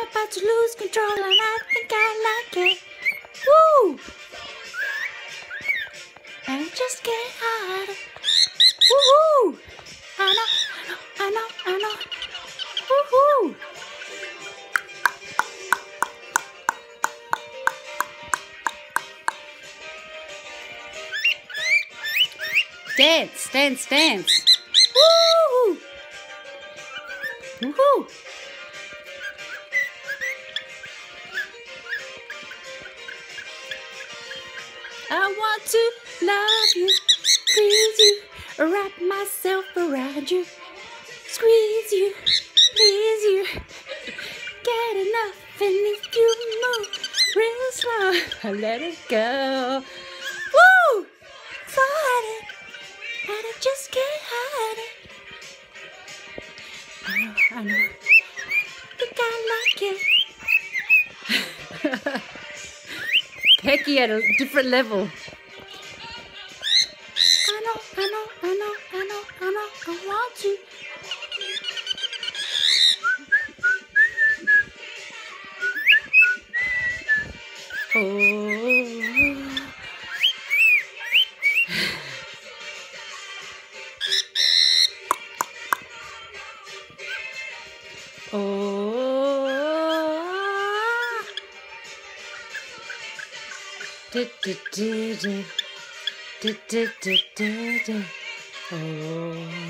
about to lose control, and I think I like it. Woo! And it just get harder. Woo-hoo! I know. Woo-hoo! Dance. Woo! Woo-hoo! I want to love you, squeeze you, wrap myself around you, squeeze you, please you, get enough, and if you move real slow, I let it go. Woo! So hard, and it just get harder. I know. Think I like it. Pecky at a different level. I know. I want to. Oh. Oh.